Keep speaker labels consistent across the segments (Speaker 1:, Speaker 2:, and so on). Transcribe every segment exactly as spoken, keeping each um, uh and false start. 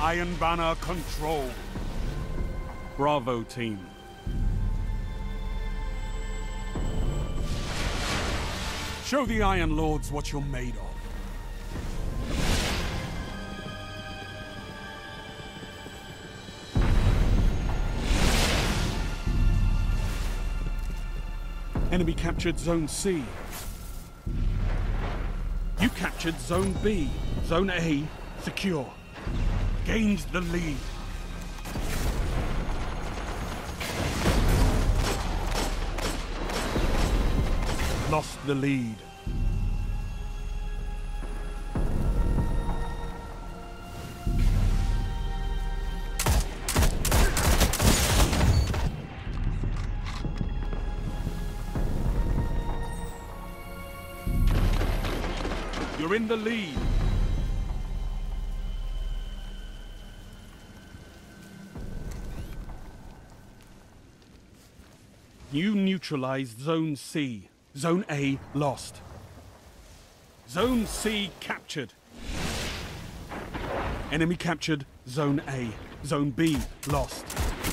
Speaker 1: Iron Banner control. Bravo, team. Show the Iron Lords what you're made of. Enemy captured Zone C. You captured Zone B. Zone A, secure. Gained the lead. Lost the lead. You're in the lead. You neutralized Zone C. Zone A lost. Zone C captured. Enemy captured Zone A. Zone B lost.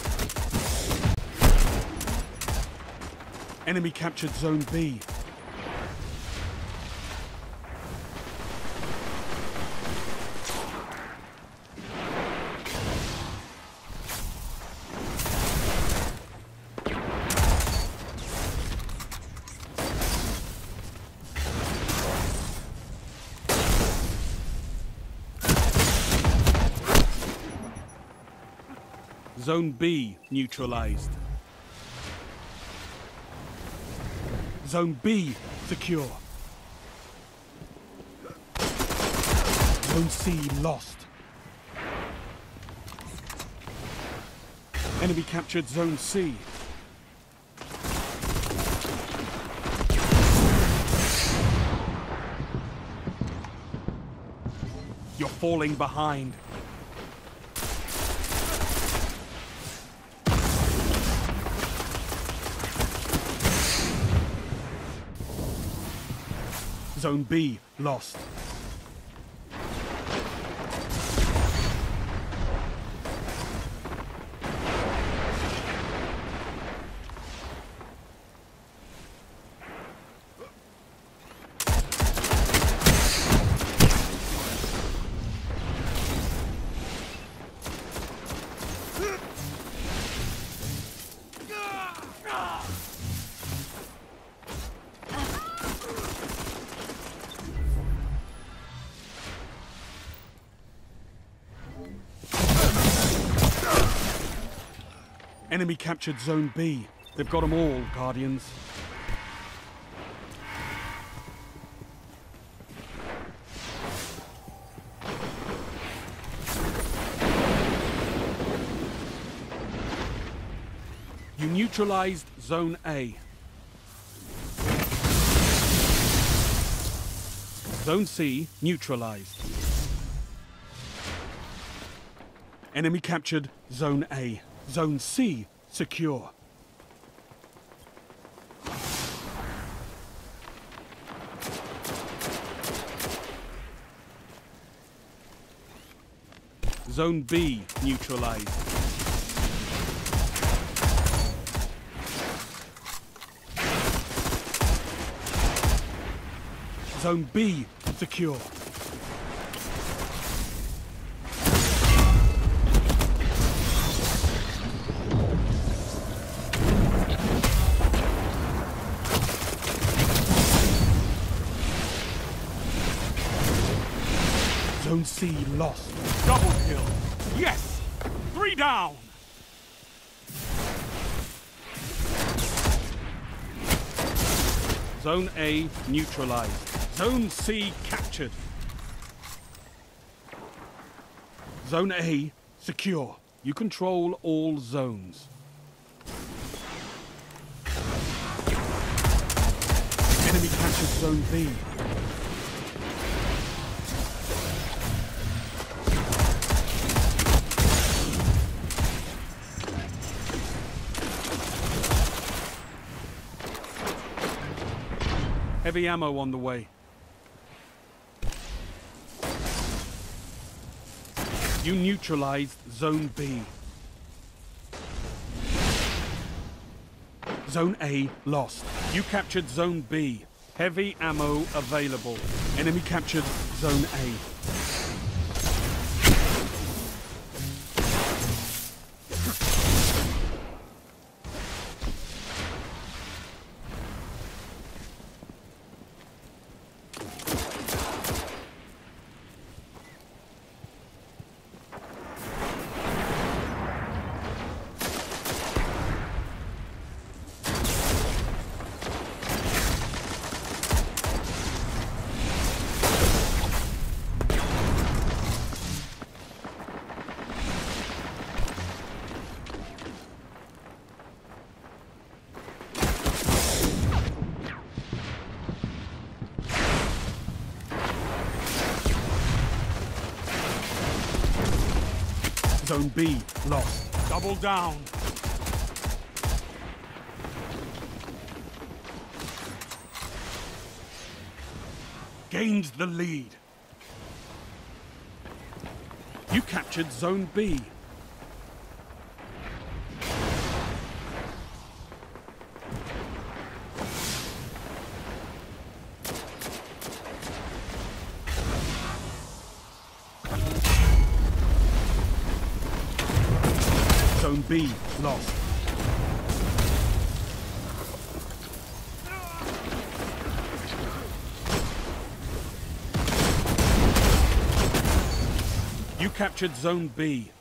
Speaker 1: Enemy captured Zone B. Zone B neutralized. Zone B secure. Zone C lost. Enemy captured Zone C. You're falling behind. Zone B lost. Enemy captured Zone B. They've got them all, Guardians. You neutralized Zone A. Zone C neutralized. Enemy captured Zone A. Zone C secure. Zone B neutralized. Zone B secure. Zone C lost. Double kill. Yes! Three down! Zone A neutralized. Zone C captured. Zone A secure. You control all zones. Enemy captured Zone B. Heavy ammo on the way. You neutralized Zone B. Zone A lost. You captured Zone B. Heavy ammo available. Enemy captured Zone A. Zone B lost. Double down. Gained the lead. You captured Zone B. Zone B lost. You captured Zone B.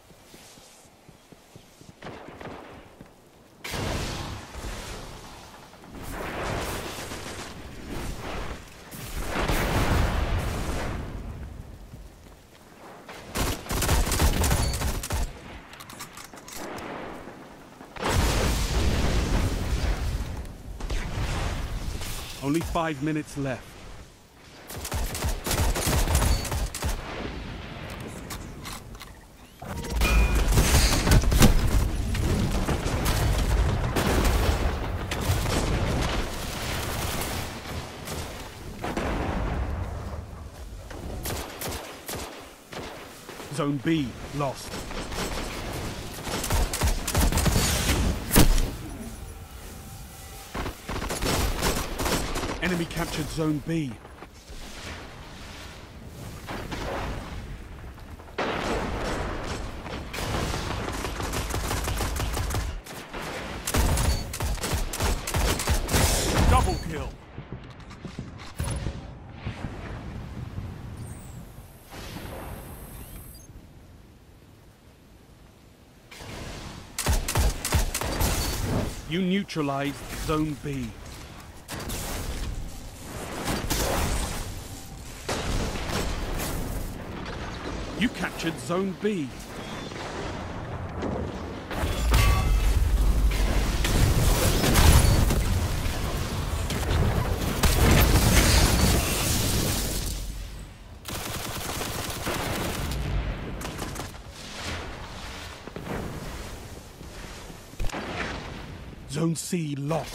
Speaker 1: Only five minutes left. Zone B lost. Enemy captured Zone B. Double kill. You neutralized Zone B. You captured Zone B. Zone C lost.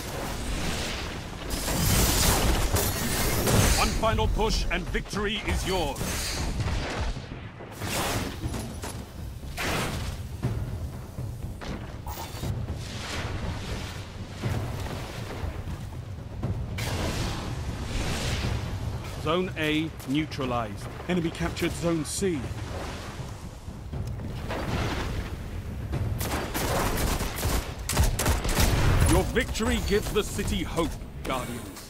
Speaker 1: One final push and victory is yours. Zone A neutralized. Enemy captured Zone C. Your victory gives the city hope, Guardians.